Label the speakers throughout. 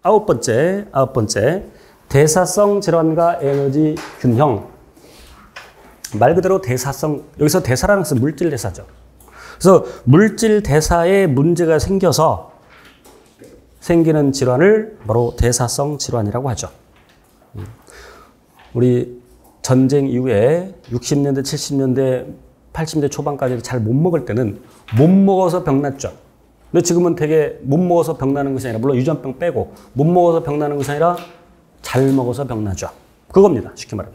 Speaker 1: 아홉 번째. 대사성 질환과 에너지 균형. 말 그대로 대사성, 여기서 대사라는 것은 물질 대사죠. 그래서 물질 대사에 문제가 생겨서 생기는 질환을 바로 대사성 질환이라고 하죠. 우리 전쟁 이후에 60년대, 70년대, 80년대 초반까지 잘 못 먹을 때는 못 먹어서 병났죠. 근데 지금은 되게 못 먹어서 병나는 것이 아니라, 물론 유전병 빼고 못 먹어서 병나는 것이 아니라 잘 먹어서 병나죠. 그겁니다. 쉽게 말하면.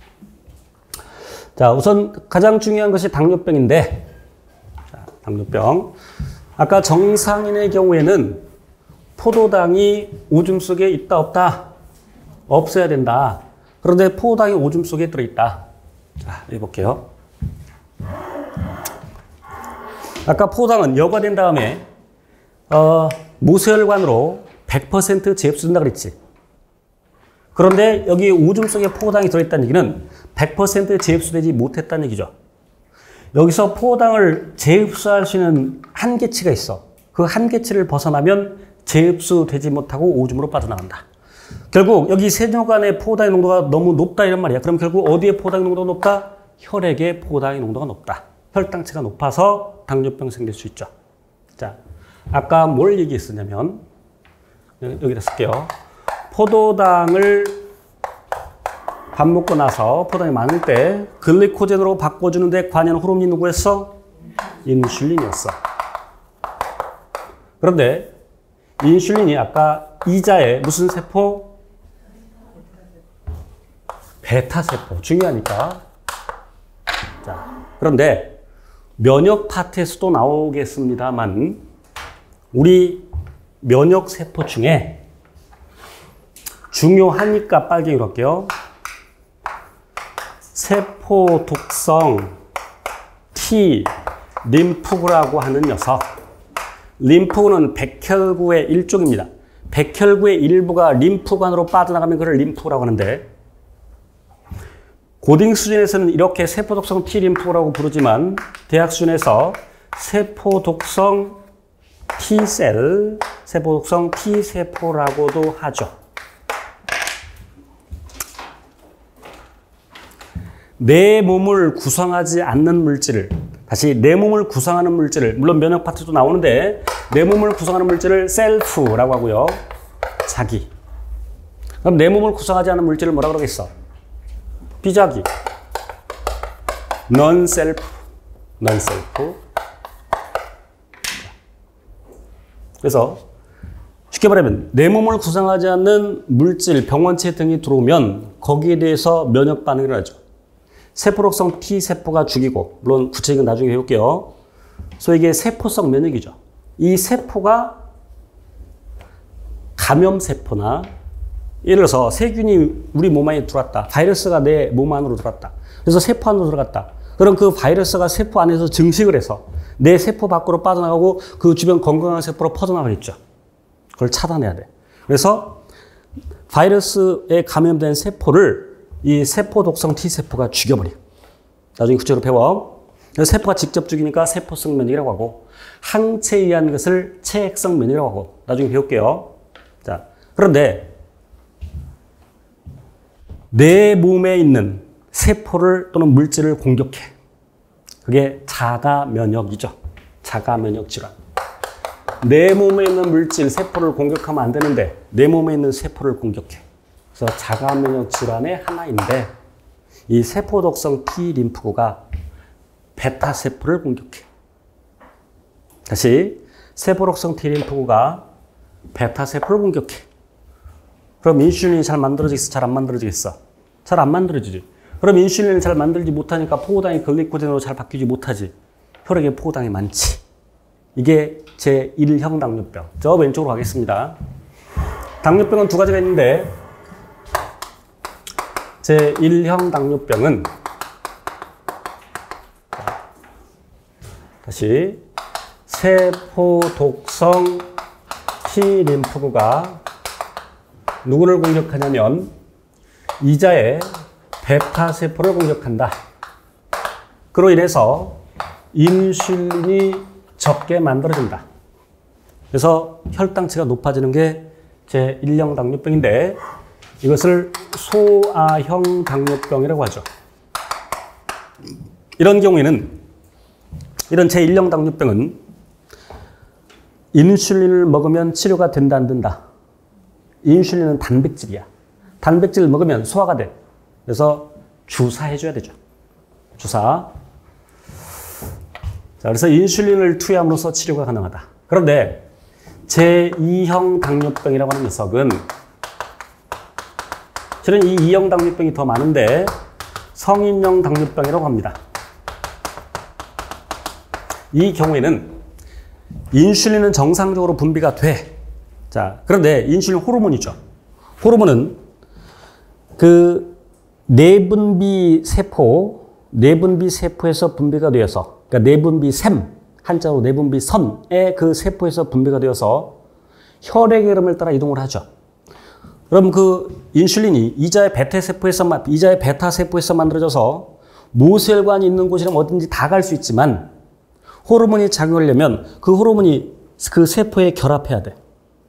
Speaker 1: 자, 우선 가장 중요한 것이 당뇨병인데, 자, 당뇨병. 아까 정상인의 경우에는 포도당이 오줌 속에 있다 없다? 없어야 된다. 그런데 포도당이 오줌 속에 들어있다. 자, 해볼게요. 아까 포도당은 여과된 다음에 모세혈관으로 100% 재흡수된다 그랬지. 그런데 여기 오줌 속에 포도당이 들어있다는 얘기는 100% 재흡수되지 못했다는 얘기죠. 여기서 포도당을 재흡수할 수 있는 한계치가 있어. 그 한계치를 벗어나면 재흡수되지 못하고 오줌으로 빠져나간다. 결국 여기 세뇨간의 포도당의 농도가 너무 높다 이런 말이야. 그럼 결국 어디에 포도당의 농도가 높다? 혈액에 포도당의 농도가 높다. 혈당치가 높아서 당뇨병 생길 수 있죠. 자, 아까 뭘 얘기했었냐면, 여기다 쓸게요. 포도당을 밥 먹고 나서 포도당이 많을 때 글리코젠으로 바꿔주는데 관여한 호르몬이 누구였어? 인슐린이었어. 그런데 인슐린이 아까 이자에 무슨 세포? 베타세포. 중요하니까. 자, 그런데 면역 파트에서도 나오겠습니다만 우리 면역세포 중에 중요하니까 빨갱이로 할게요. 세포 독성 T 림프구라고 하는 녀석. 림프구는 백혈구의 일종입니다. 백혈구의 일부가 림프관으로 빠져나가면 그걸 림프구라고 하는데, 고등 수준에서는 이렇게 세포 독성 T 림프구라고 부르지만 대학 수준에서 세포 독성 T셀, 세포 독성 T세포라고도 하죠. 내 몸을 구성하지 않는 물질을, 다시 내 몸을 구성하는 물질을, 물론 면역 파트도 나오는데 내 몸을 구성하는 물질을 셀프라고 하고요. 자기. 그럼 내 몸을 구성하지 않는 물질을 뭐라 그러겠어? 비자기. non-self. 그래서 쉽게 말하면 내 몸을 구성하지 않는 물질, 병원체 등이 들어오면 거기에 대해서 면역 반응이 일어나죠. 세포독성 T세포가 죽이고, 물론 구체적인 나중에 해볼게요. 그래서 이게 세포성 면역이죠. 이 세포가 감염세포나, 예를 들어서 세균이 우리 몸 안에 들어왔다. 바이러스가 내 몸 안으로 들어왔다. 그래서 세포 안으로 들어갔다. 그럼 그 바이러스가 세포 안에서 증식을 해서 내 세포 밖으로 빠져나가고 그 주변 건강한 세포로 퍼져나가겠죠. 그걸 차단해야 돼. 그래서 바이러스에 감염된 세포를 이 세포 독성 T세포가 죽여버려. 나중에 구체적으로 배워. 세포가 직접 죽이니까 세포성 면역이라고 하고, 항체에 의한 것을 체액성 면역이라고 하고, 나중에 배울게요. 자, 그런데 내 몸에 있는 세포를 또는 물질을 공격해. 그게 자가 면역이죠. 자가 면역 질환. 내 몸에 있는 물질, 세포를 공격하면 안 되는데 내 몸에 있는 세포를 공격해. 그래서 자가 면역 질환의 하나인데, 이 세포 독성 T 림프구가 베타 세포를 공격해. 다시 세포 독성 T 림프구가 베타 세포를 공격해. 그럼 인슐린이 잘 만들어지겠어? 잘 안 만들어지겠어? 잘 안 만들어지지. 그럼 인슐린을 잘 만들지 못하니까 포도당이 글리코젠으로 잘 바뀌지 못하지. 혈액에 포도당이 많지. 이게 제1형 당뇨병. 저 왼쪽으로 가겠습니다. 당뇨병은 두 가지가 있는데, 제1형 당뇨병은, 다시 세포 독성 T 림프구가 누구를 공격하냐면 이자의 베타 세포를 공격한다. 그로 인해서 인슐린이 적게 만들어진다. 그래서 혈당치가 높아지는 게 제1형 당뇨병인데 이것을 소아형 당뇨병이라고 하죠. 이런 경우에는 이런 제1형 당뇨병은 인슐린을 먹으면 치료가 된다 안 된다. 인슐린은 단백질이야. 단백질을 먹으면 소화가 돼. 그래서 주사해줘야 되죠. 주사. 자, 그래서 인슐린을 투여함으로써 치료가 가능하다. 그런데 제2형 당뇨병이라고 하는 녀석은 실은 이 2형 당뇨병이 더 많은데 성인형 당뇨병이라고 합니다. 이 경우에는 인슐린은 정상적으로 분비가 돼. 자, 그런데 인슐린 호르몬이죠. 호르몬은 그 내분비 세포에서 분비가 되어서, 그러니까 내분비샘, 한자로 내분비선의 그 세포에서 분비가 되어서 혈액의 흐름을 따라 이동을 하죠. 그럼 그 인슐린이 이자의 베타세포에서 만들어져서 모세혈관이 있는 곳이라면 어딘지 다 갈 수 있지만 호르몬이 작용하려면 그 호르몬이 그 세포에 결합해야 돼.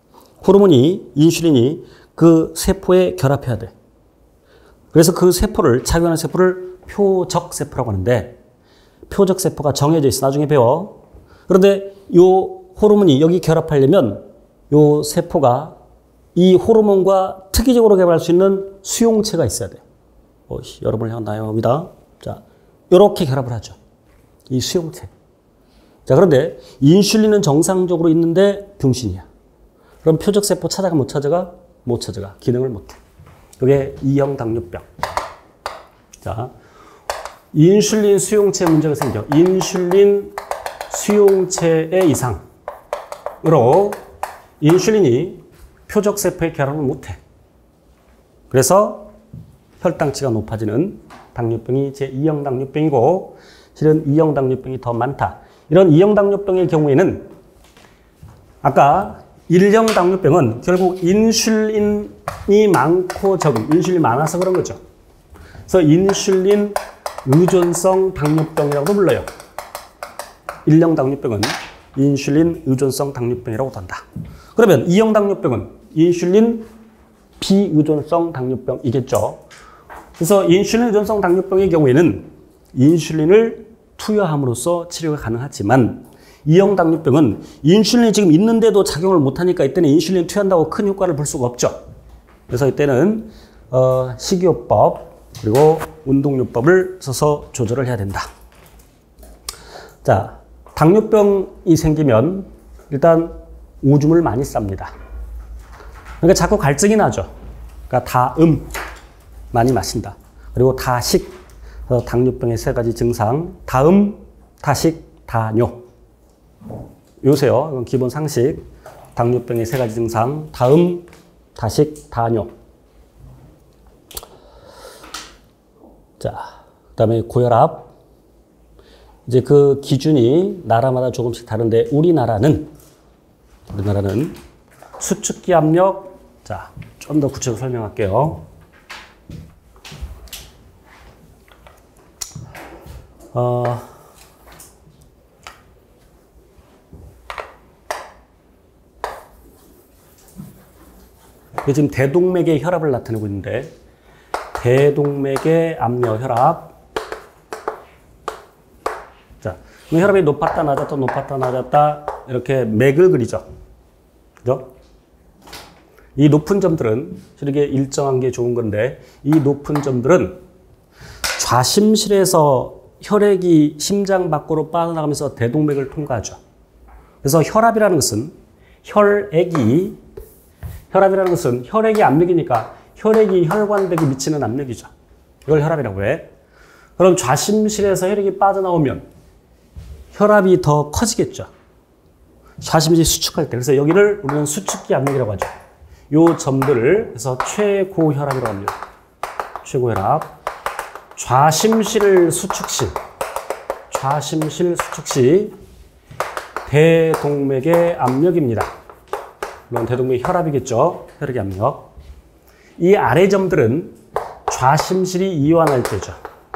Speaker 1: 인슐린이 그 세포에 결합해야 돼. 그래서 그 작용하는 세포를 표적세포라고 하는데 표적세포가 정해져 있어. 나중에 배워. 그런데 이 호르몬이 여기 결합하려면 이 세포가 이 호르몬과 특이적으로 개발할 수 있는 수용체가 있어야 돼. 여러분을 향한 나영입니다. 자, 이렇게 결합을 하죠. 이 수용체. 자, 그런데 인슐린은 정상적으로 있는데 병신이야. 그럼 표적세포 찾아가 못 찾아가? 못 찾아가. 기능을 못해. 그게 2형 당뇨병. 자, 인슐린 수용체 문제가 생겨. 인슐린 수용체의 이상으로 인슐린이 표적세포에 결합을 못해. 그래서 혈당치가 높아지는 당뇨병이 제2형 당뇨병이고 실은 2형 당뇨병이 더 많다. 이런 2형 당뇨병의 경우에는 아까 1형 당뇨병은 결국 인슐린이 많고 적은, 인슐린이 많아서 그런 거죠. 그래서 인슐린 의존성 당뇨병이라고도 불러요. 1형 당뇨병은 인슐린 의존성 당뇨병이라고도 한다. 그러면 2형 당뇨병은 인슐린 비의존성 당뇨병이겠죠. 그래서 인슐린 의존성 당뇨병의 경우에는 인슐린을 투여함으로써 치료가 가능하지만 2형 당뇨병은 인슐린이 지금 있는데도 작용을 못하니까 이때는 인슐린 투여한다고 큰 효과를 볼 수가 없죠. 그래서 이때는 식이요법 그리고 운동요법을 써서 조절을 해야 된다. 자, 당뇨병이 생기면 일단 오줌을 많이 쌉니다. 그러니까 자꾸 갈증이 나죠. 그러니까 다음 많이 마신다. 그리고 다식. 당뇨병의 3가지 증상. 다음, 다식, 다뇨. 요새요. 이건 기본 상식. 당뇨병의 3가지 증상. 다음, 다식, 다뇨. 자, 그 다음에 고혈압. 이제 그 기준이 나라마다 조금씩 다른데 우리나라는 수축기 압력. 자, 좀 더 구체적으로 설명할게요. 이게 지금 대동맥의 혈압을 나타내고 있는데 대동맥의 압력 혈압. 자, 혈압이 높았다 낮았다 이렇게 맥을 그리죠. 그죠? 이 높은 점들은 이게 일정한 게 좋은 건데 이 높은 점들은 좌심실에서 혈액이 심장 밖으로 빠져나가면서 대동맥을 통과하죠. 그래서 혈압이라는 것은 혈액이 압력이니까 혈액이 혈관벽에 미치는 압력이죠. 이걸 혈압이라고 해. 그럼 좌심실에서 혈액이 빠져나오면 혈압이 더 커지겠죠. 좌심실이 수축할 때. 그래서 여기를 우리는 수축기 압력이라고 하죠. 요 점들을 그래서 최고혈압이라고 합니다. 최고혈압. 좌심실 수축시 대동맥의 압력입니다. 물론 대동맥 혈압이겠죠. 혈액의 압력. 이 아래 점들은 좌심실이 이완할 때죠.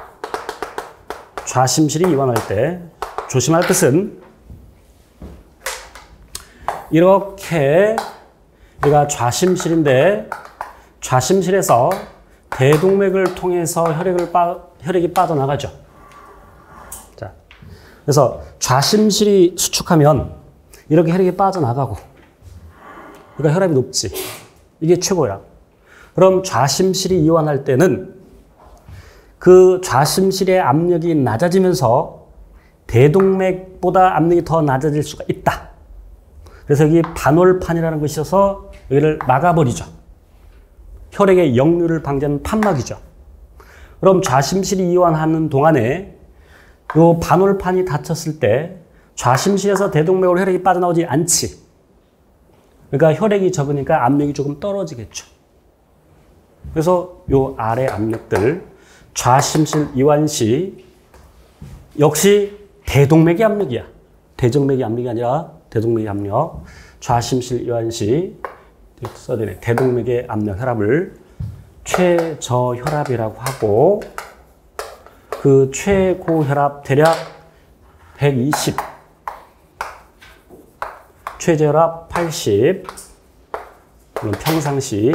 Speaker 1: 좌심실이 이완할 때 조심할 것은 이렇게 여기가 좌심실인데 좌심실에서 대동맥을 통해서 혈액이 빠져나가죠. 자, 그래서 좌심실이 수축하면 이렇게 혈액이 빠져나가고, 그러니까 혈압이 높지. 이게 최고야. 그럼 좌심실이 이완할 때는 그 좌심실의 압력이 낮아지면서 대동맥보다 압력이 더 낮아질 수가 있다. 그래서 여기 반월판이라는 것이 있어서 여기를 막아버리죠. 혈액의 역류를 방지하는 판막이죠. 그럼 좌심실이 이완하는 동안에 이 반월판이 닫혔을 때 좌심실에서 대동맥으로 혈액이 빠져나오지 않지. 그러니까 혈액이 적으니까 압력이 조금 떨어지겠죠. 그래서 이 아래 압력들, 좌심실 이완 시 역시 대동맥의 압력이야. 대정맥의 압력이 아니라 대동맥의 압력. 좌심실 이완 시 써야 되네. 대동맥의 압력, 혈압을 최저혈압이라고 하고, 그 최고혈압 대략 120, 최저혈압 80, 물론 평상시.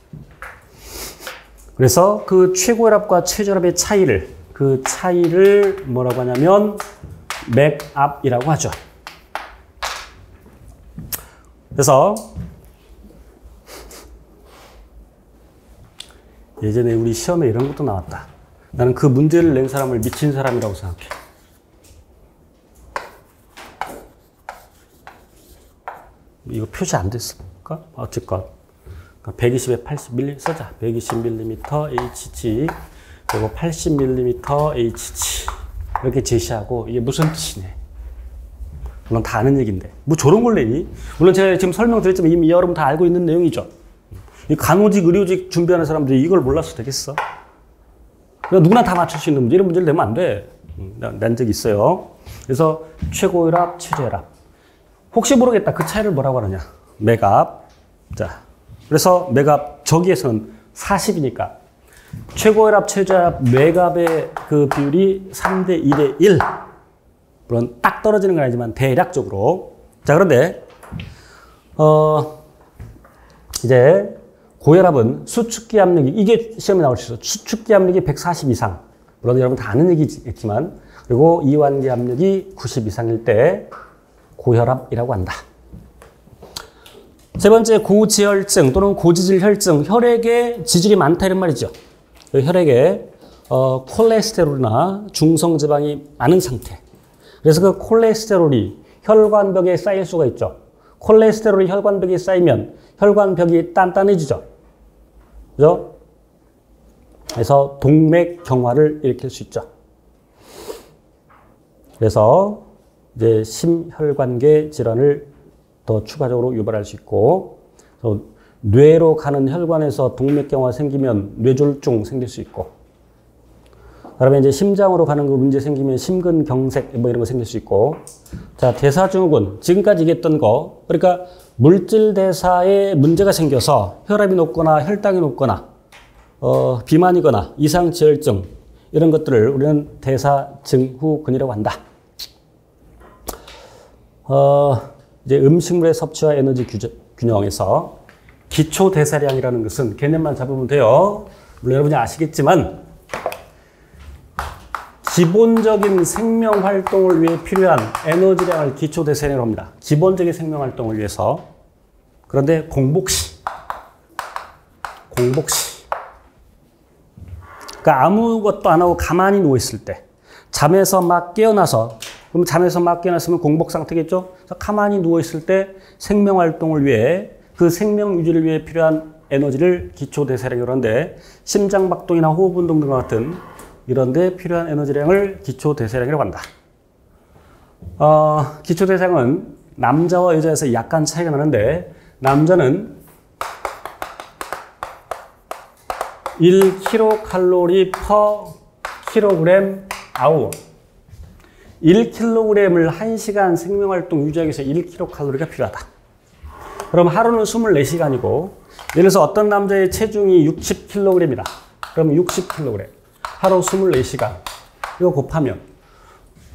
Speaker 1: 그래서 그 최고혈압과 최저혈압의 차이를, 그 차이를 뭐라고 하냐면 맥압이라고 하죠. 그래서 예전에 우리 시험에 이런 것도 나왔다. 나는 그 문제를 낸 사람을 미친 사람이라고 생각해. 이거 표시 안 됐을까? 어쨌건 120에 80mm 써자. 120mm HG 그리고 80mm HG 이렇게 제시하고, 이게 무슨 뜻이네. 물론 다 아는 얘기인데 뭐 저런 걸 내니? 물론 제가 지금 설명드렸지만 이미 여러분 다 알고 있는 내용이죠. 이 간호직, 의료직 준비하는 사람들이 이걸 몰라서 되겠어? 그러니까 누구나 다 맞출 수 있는 문제, 이런 문제를 내면 안 돼. 낸 적이 있어요. 그래서 최고혈압, 최저혈압. 혹시 모르겠다. 그 차이를 뭐라고 하느냐. 맥압. 자, 그래서 맥압 저기에서는 40이니까 최고혈압, 최저혈압, 맥압의 그 비율이 3대 2대 1. 물론 딱 떨어지는 건 아니지만 대략적으로. 자, 그런데 이제 고혈압은 수축기 압력이, 이게 시험에 나올 수 있어. 수축기 압력이 140 이상. 물론 여러분 다 아는 얘기겠지만, 그리고 이완기 압력이 90 이상일 때 고혈압이라고 한다. 세 번째, 고지혈증 또는 고지질 혈증, 혈액에 지질이 많다 이런 말이죠. 혈액에 콜레스테롤이나 중성지방이 많은 상태. 그래서 그 콜레스테롤이 혈관벽에 쌓일 수가 있죠. 콜레스테롤이 혈관벽에 쌓이면 혈관벽이 단단해지죠. 그죠? 그래서 동맥 경화를 일으킬 수 있죠. 그래서 이제 심혈관계 질환을 더 추가적으로 유발할 수 있고, 뇌로 가는 혈관에서 동맥 경화 생기면 뇌졸중 생길 수 있고, 그다음에 이제 심장으로 가는 거 문제 생기면 심근경색 뭐 이런 거 생길 수 있고. 자, 대사증후군. 지금까지 얘기했던 거. 그러니까 물질 대사에 문제가 생겨서 혈압이 높거나 혈당이 높거나 비만이거나 이상지혈증 이런 것들을 우리는 대사증후군이라고 한다. 이제 음식물의 섭취와 에너지 균형에서 기초대사량이라는 것은 개념만 잡으면 돼요. 물론 여러분이 아시겠지만 기본적인 생명활동을 위해 필요한 에너지량을 기초대사량이라고 합니다. 기본적인 생명활동을 위해서. 그런데 공복시. 그러니까 아무것도 안 하고 가만히 누워있을 때, 잠에서 막 깨어나서, 그럼 잠에서 막 깨어났으면 공복 상태겠죠? 그래서 가만히 누워있을 때 생명활동을 위해, 그 생명 유지를 위해 필요한 에너지를 기초대사량이라고 하는데, 심장박동이나 호흡운동 등과 같은 이런 데 필요한 에너지량을 기초대사량이라고 한다. 기초대사량은 남자와 여자에서 약간 차이가 나는데, 남자는 1kcal per kg hour. 1kg을 1시간 생명활동 유지하기 위해서 1kcal가 필요하다. 그럼 하루는 24시간이고, 예를 들어서 어떤 남자의 체중이 60kg이다. 그럼 60kg. 하루 24시간. 이거 곱하면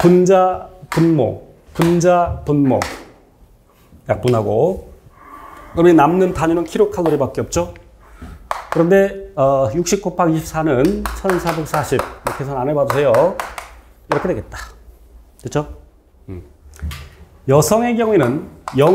Speaker 1: 분자, 분모, 약분하고 그러면 남는 단위는 킬로칼로리밖에 없죠. 그런데 60 곱하기 24는 1440. 계산 안 해봐도 돼요. 이렇게 되겠다. 됐죠? 여성의 경우에는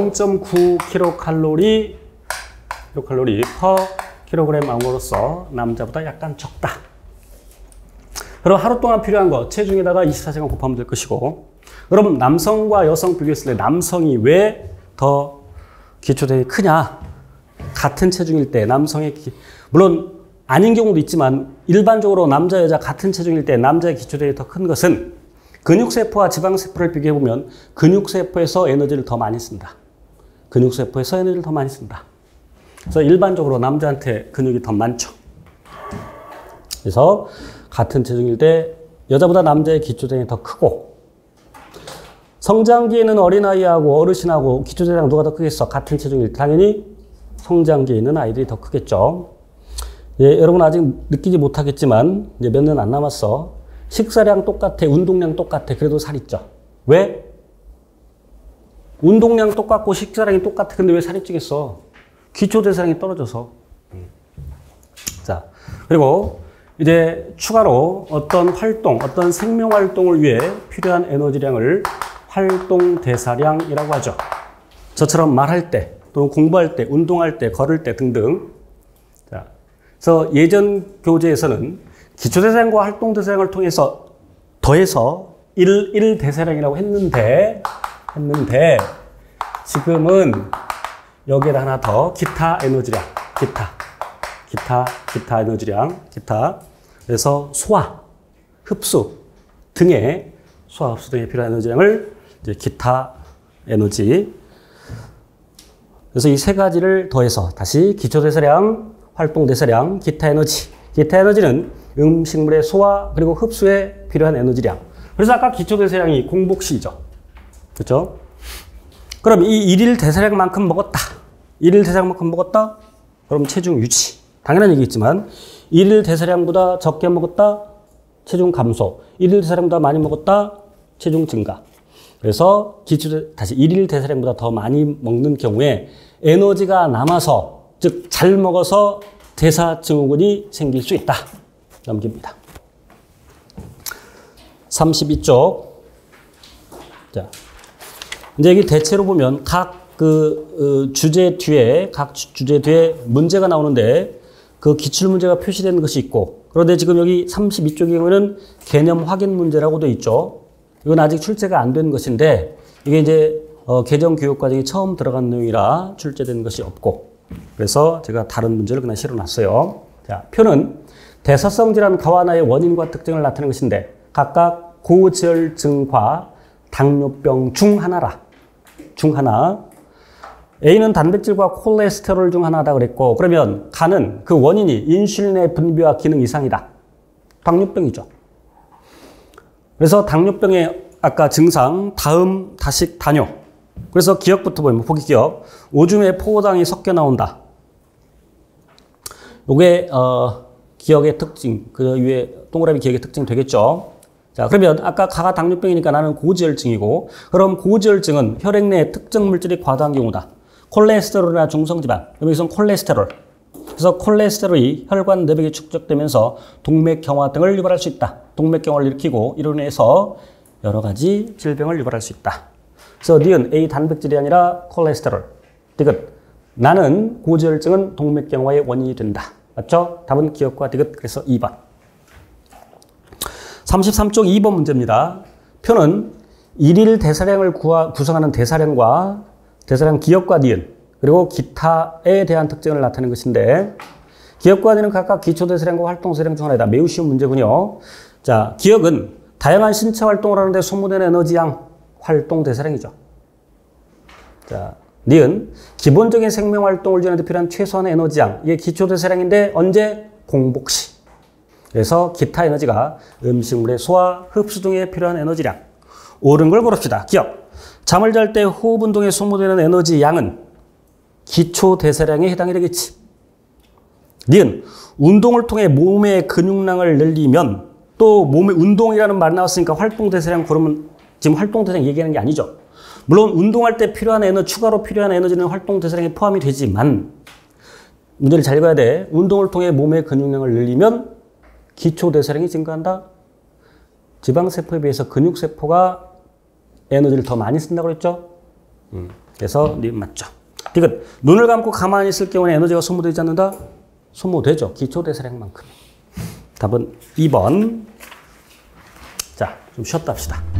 Speaker 1: 0.9kcal per kg 암으로서 남자보다 약간 적다. 그럼 하루 동안 필요한 거 체중에다가 24시간 곱하면 될 것이고, 그럼 남성과 여성 비교했을 때 남성이 왜 더 기초대사량이 크냐? 같은 체중일 때 남성의 물론 아닌 경우도 있지만 일반적으로 남자 여자 같은 체중일 때 남자의 기초대사량이 더 큰 것은 근육세포와 지방세포를 비교해보면 근육세포에서 에너지를 더 많이 쓴다. 근육세포에서 에너지를 더 많이 쓴다. 그래서 일반적으로 남자한테 근육이 더 많죠. 그래서 같은 체중일 때 여자보다 남자의 기초대사량이 더 크고, 성장기에는 어린아이하고 어르신하고 기초대사량 누가 더 크겠어? 같은 체중일 때 당연히 성장기에 있는 아이들이 더 크겠죠. 예, 여러분 아직 느끼지 못하겠지만 이제 몇 년 안 남았어. 식사량 똑같아, 운동량 똑같아. 그래도 살 있죠. 왜? 운동량 똑같고 식사량이 똑같아. 근데 왜 살이 찌겠어? 기초대사량이 떨어져서. 자, 그리고 이제 추가로 어떤 활동, 어떤 생명활동을 위해 필요한 에너지량을 활동대사량이라고 하죠. 저처럼 말할 때, 또는 공부할 때, 운동할 때, 걸을 때 등등. 자, 그래서 예전 교재에서는 기초대사량과 활동대사량을 통해서 더해서 1대사량이라고 했는데 지금은 여기에다 하나 더 기타 에너지량, 기타 에너지량, 그래서 소화, 흡수 등의 소화, 흡수 등에 필요한 에너지량을 이제 기타 에너지. 그래서 이 세 가지를 더해서 다시 기초대사량, 활동대사량, 기타 에너지. 기타 에너지는 음식물의 소화 그리고 흡수에 필요한 에너지량. 그래서 아까 기초대사량이 공복시죠. 그렇죠? 그럼 이 일일 대사량만큼 먹었다. 일일 대사량만큼 먹었다? 그럼 체중 유지. 당연한 얘기겠지만 일일 대사량보다 적게 먹었다? 체중 감소. 일일 대사량보다 많이 먹었다? 체중 증가. 그래서 다시 일일 대사량보다 더 많이 먹는 경우에 에너지가 남아서, 즉 잘 먹어서 대사증후군이 생길 수 있다. 넘깁니다. 32쪽. 자, 이제 여기 대체로 보면 각 주제 뒤에 문제가 나오는데 그 기출문제가 표시되는 것이 있고, 그런데 지금 여기 32쪽의 경우에는 개념 확인 문제라고 되어 있죠. 이건 아직 출제가 안 된 것인데, 이게 이제 개정교육과정이 처음 들어간 내용이라 출제된 것이 없고, 그래서 제가 다른 문제를 그냥 실어놨어요. 자, 표는 대사성 질환 가완화의 원인과 특징을 나타내는 것인데, 각각 고지혈증과 당뇨병 중 하나라. 중 하나. A는 단백질과 콜레스테롤 중 하나다 그랬고, 그러면 간은 그 원인이 인슐린의 분비와 기능 이상이다. 당뇨병이죠. 그래서 당뇨병의 아까 증상, 다음, 다식, 단뇨. 그래서 기억부터 보면, 보기 기억. 오줌에 포도당이 섞여 나온다. 요게, 기억의 특징, 그 위에 동그라미 기억의 특징 되겠죠. 자, 그러면 아까 가가 당뇨병이니까 나는 고지혈증이고, 그럼 고지혈증은 혈액 내에 특정 물질이 과다한 경우다. 콜레스테롤이나 중성지방, 여기서는 콜레스테롤. 그래서 콜레스테롤이 혈관 내벽에 축적되면서 동맥경화 등을 유발할 수 있다. 동맥경화를 일으키고 이로 인해서 여러 가지 질병을 유발할 수 있다. 그래서 니은 A 단백질이 아니라 콜레스테롤. 디귿 나는 고지혈증은 동맥경화의 원인이 된다. 맞죠? 답은 기억과 디귿. 그래서 2번. 33쪽 2번 문제입니다. 표는 일일 대사량을 구성하는 대사량과 대사량 기억과 니은 그리고 기타에 대한 특징을 나타내는 것인데, 기억과 니은 각각 기초대사량과 활동대사량 중 하나이다. 매우 쉬운 문제군요. 자, 기억은 다양한 신체 활동을 하는데 소모되는 에너지양, 활동대사량이죠. 자, 니은 기본적인 생명활동을 지하는 데 필요한 최소한의 에너지양, 이게 기초대사량인데 언제? 공복시. 그래서 기타 에너지가 음식물의 소화, 흡수 등에 필요한 에너지량. 옳은 걸 고릅시다. 기억. 잠을 잘 때 호흡 운동에 소모되는 에너지 양은 기초대사량에 해당이 되겠지. 니은 운동을 통해 몸의 근육량을 늘리면, 또 몸의 운동이라는 말 나왔으니까 활동대사량 고르면 지금 활동대사량 얘기하는 게 아니죠. 물론 운동할 때 필요한 추가로 필요한 에너지는 활동 대사량에 포함이 되지만 문제를 잘 읽어야 돼. 운동을 통해 몸의 근육량을 늘리면 기초 대사량이 증가한다. 지방세포에 비해서 근육세포가 에너지를 더 많이 쓴다고 그랬죠? 그래서 네 맞죠. 디귿. 눈을 감고 가만히 있을 경우에 에너지가 소모되지 않는다? 소모되죠. 기초 대사량만큼. 답은 2번. 자, 좀 쉬었다 합시다.